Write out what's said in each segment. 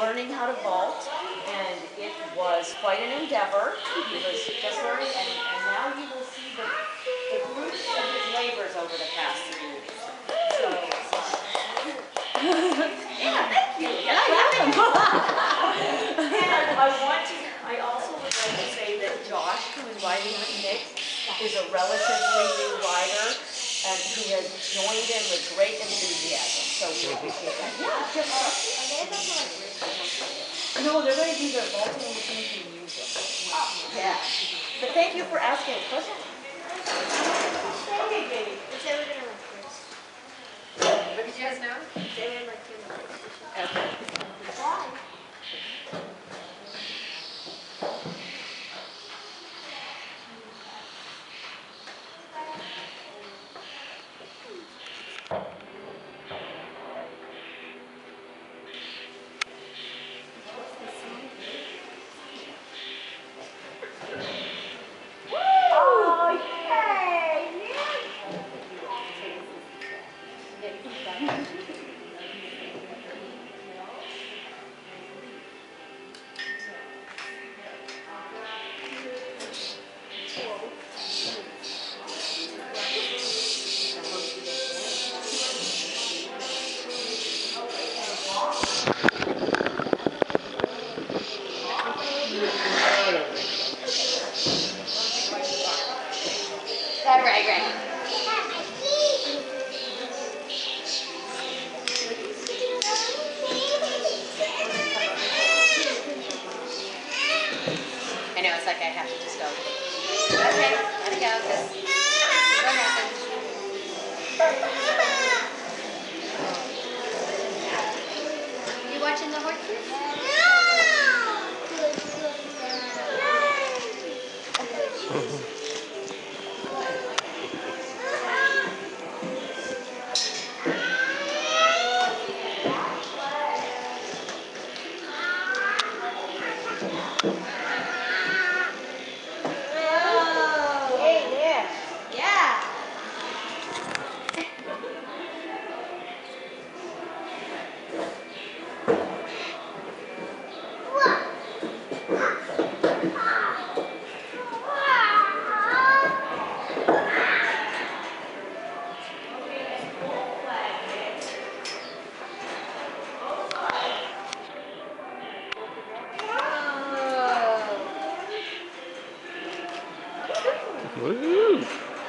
learning how to vault, and it was quite an endeavor. He was just learning, and now you will see the fruits of his labors over the past 3 weeks. So, yeah, thank you. Yeah, welcome. And I also would like to say that Josh, who is riding with Nick, is a relatively new rider, and who has joined in with great enthusiasm. So we appreciate that. Yeah, no, they're going to do their vaulting machines and use them. Yeah. But thank you for asking a question. Okay, baby. They say we're going to run first. What did you guys know? They say we're like 2 minutes. Okay. Why? Right. I know, it's like I have to just go. Okay, let it go, because what happened? You watching the horses? Woo!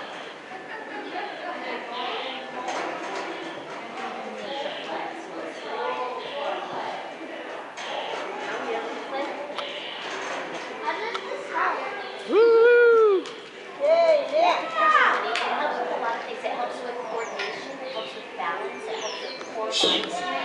Woo! It helps with a lot of things. It helps with coordination. It helps with balance. It helps with core mindset.